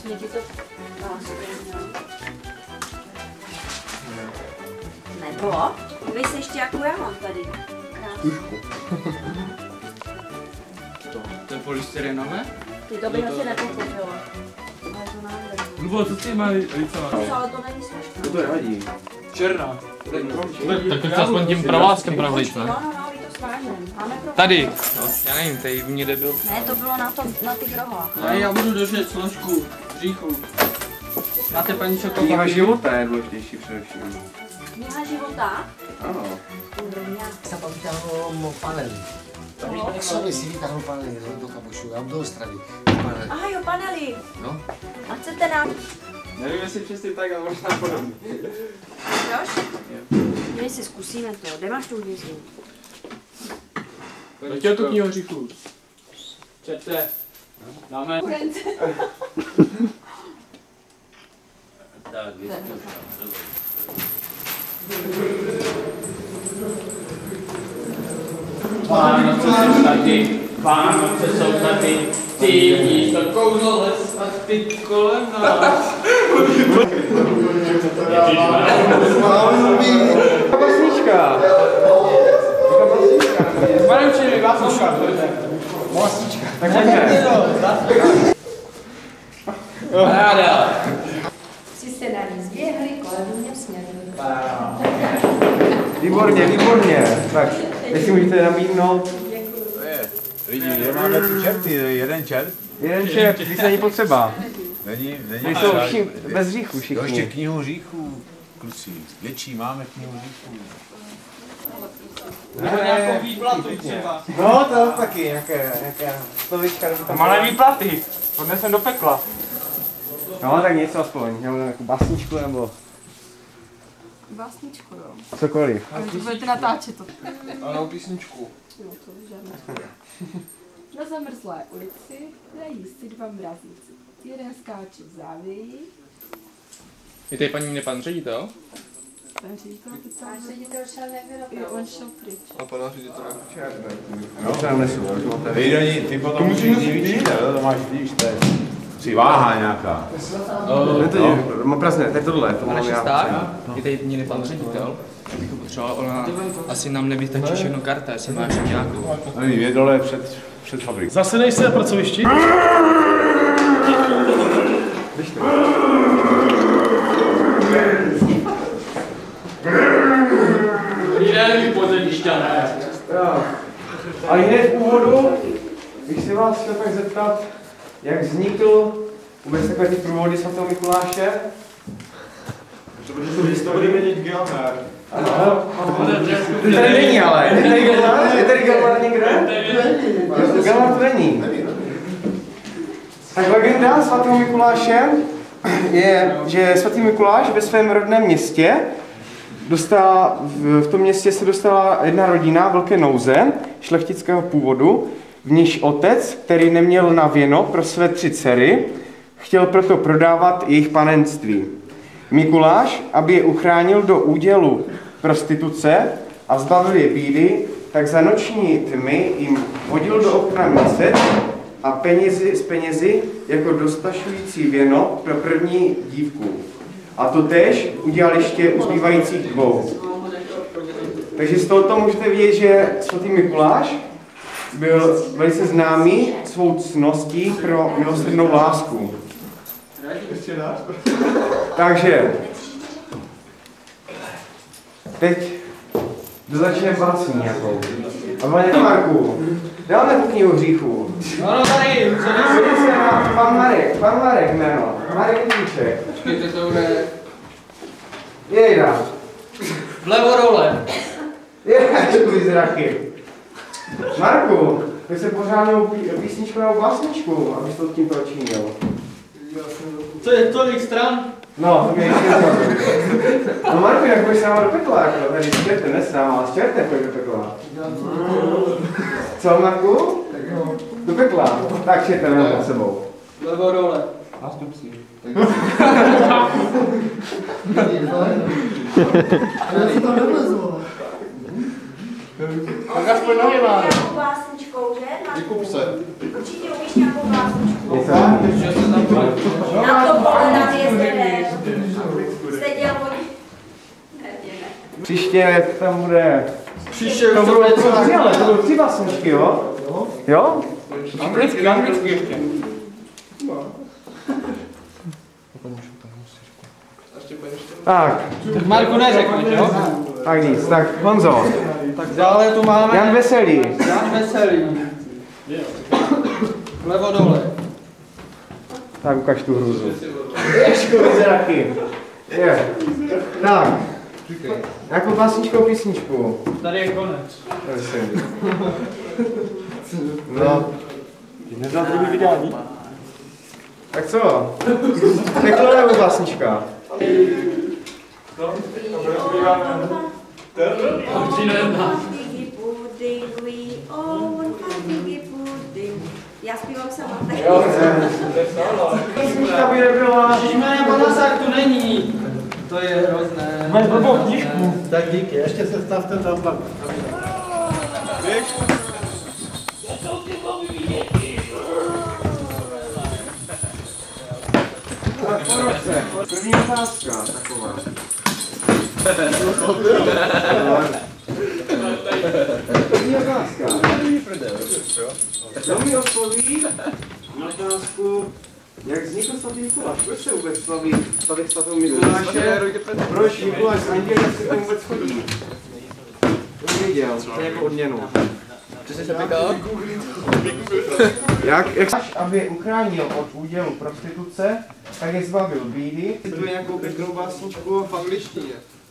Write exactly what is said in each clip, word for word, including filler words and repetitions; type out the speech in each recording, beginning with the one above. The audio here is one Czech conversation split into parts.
Strašně ti to pásuje. Nebo, vy jsi ještě jakou já mám tady. Tušku. To, to je polystyrenové? Ty to bych asi nepochopila. Ale to nám jde. Lubo, co ty máš licovat? Ale to není složka. To to nevadí. Černá. Tak to chci aspoň tím provázkem pravlit, ne? No, no, no, my to svážeme. Máme pro... Tady. No, já nevím, tady u mě nebyl. Ne, to bylo na, tom, na těch rohách. Ne, já budu držet složku říchu. Máte paní čokoládu? Kniha života je důležitější především. Kniha života? Ano. Jsem pak vytáhl panely. Jak se mi si vytáhl panely do kabušu, já do Ostravy. Aha jo, panely. No. A chcete nám... Nevím, jestli přesně tak, ale možná podobně. Jož? My si zkusíme to. Kde máš tu hvězdu? Chtěl tu knihu říchu. Čete. Dáme. Tak, vyzkoušám. Vánoce jsou tady, Vánoce jsou tady, cítíš to kouzlo les a ty kolem nás. Kapasnička. Maručili, Vánočka. Kapasnička. Tak pojďme. Ráda. Si se na ní zběhli, kolem mě směrli. Výborně, výborně. Tak, jestli můžete nabídnout. Lidi, kde máme tu čerty, jeden čert? Jeden čert, víc není potřeba. Není, není. Ty jsou všim, bez říchu Jo, ještě všichni. knihu říchů, kluci. Větší máme knihu říchů. Nebo nějakou výplatu třeba. No, to taky, nějaké, nějaké slovička. Malé výplaty, odnesem do pekla. No, tak něco aspoň, nebo nějakou basničku, nebo Básničku, jo. cokoliv. Ale to budete natáčet to. Ano, písničku. No, to žádná. Na zamrzlé ulici hrají si dva mrazíci. Jeden skáče v závěji. Je tady paní pan ředitel? Ten ředitel to tam... Pan ředitel šel nevyrobil. Jo, on šel pryč. A pana ředitel. No, to nám nesu, Vy do ní, ty potom musíš vyčítat, to máš, víš, to je si váha nějaká. Ne, to je, mám prázdné, to je tohle, to Pane mám já. Šesták, je tady měli pan ředitel. Bych ho potřeboval, ona asi nám nevystačí všechno karta, jestli máš nějakou. Oni je dole před, před fabrikou. Zase nejsi na pracovišti? Dobrý den, vy pozemšťané. A hned v úvodu bych si vás chtěl tak zeptat, jak vznikl vůbec takové ty průvody svatého Mikuláše? Protože tu historii vědět geometr. Ano, to tady není ale, je tady Gelmar? Je tady Gelmar někde? Není. Gelmar to není. Tak legenda svatého Mikuláše je, že svatý Mikuláš ve svém rodném městě dostala, v tom městě se dostala jedna rodina velké nouze, šlechtického původu, v níž otec, který neměl na věno pro své tři dcery, chtěl proto prodávat jejich panenství. Mikuláš, aby je uchránil do údělu prostituce a zbavil je bídy, tak za noční tmy jim hodil do okna měsec a penězi z penězi jako dostačující věno pro první dívku. A to též udělal ještě u zbývajících dvou. Takže z tohoto můžete vidět, že svatý Mikuláš byl velice známý svou ctností pro milosrdnou lásku. Takže teď začneme básní nějakou. A pane Marku, dáme tu knihu hříchů. No, no tady, co Podívej se na pan Marek, pan Marek jméno, Marek Víček. Počkejte, to bude Jejda. vlevo role. Ježku zraky. Marku, ty se pořádnou písničku nebo básničku, abys to tím pročínil. Co je tolik stran? No, to mě ještě zaujímavé. No Marku, jak půjdeš s náma do pekla, jako tady s čertem, ne s náma, s čertem pojď do pekla. Co, Marku? Do pekla. Tak čertem jenom za sebou. Vlevo role. Nástup si. Já si tam nevlezu. Tak aspoň nový máme. Nějakou básničkou, že? Vykup se. Určitě umíš nějakou básničku. Něco? Že se tam bude. No, Příště tam bude... Příště To už to budou bude tři, celá. ale to budou tři básničky, jo? Jo? Anglicky, anglicky ještě. Tak, Marku neřekneš, jo? tak nic, tak Honzo. Tak dále tu máme Jan Veselý. Jan Veselý. Levo dole. Tak ukaž tu hruzu. Ježku, vyzeraky. Je. Tak. Jakou básničkou písničku? Tady je konec. Veselý. No. Nezná druhý vydání. Tak co? Peklo nebo básnička? Já zpívám sama. Písnička by nebyla... Ježišmarja, Panasák tu není. To je hrozné. Máš blbou knížku. Tak díky, ještě se stavte tam pak. První otázka taková. První otázka. Kdo mi odpoví na otázku, jak vznikl svatý Mikuláš? Proč se vůbec slaví svatý svatou Mikuláše? Proč Mikuláš s Andělem se tam vůbec chodí? To jsem věděl, to je jako odměnu. Co jsi se pekal? Jak, jak aby uchránil od údělu prostituce, tak je zbavil bídy. Tu je nějakou pěknou básničku v angličtině.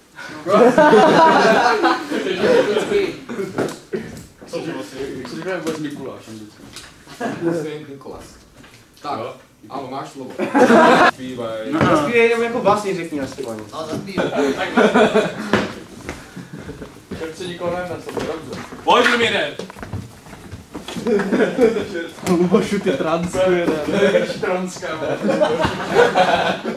Co říkáme vůbec Mikuláš anglicky? Saint Nicholas. Tak, ano, máš slovo. Zpívaj. Zpívej jenom jako básně řekni aspoň. Ale zapívej. Tak se nikoho nevnesl, dobře. Pojď mi jeden! Lubošu, ty transkuje, ne? Transka,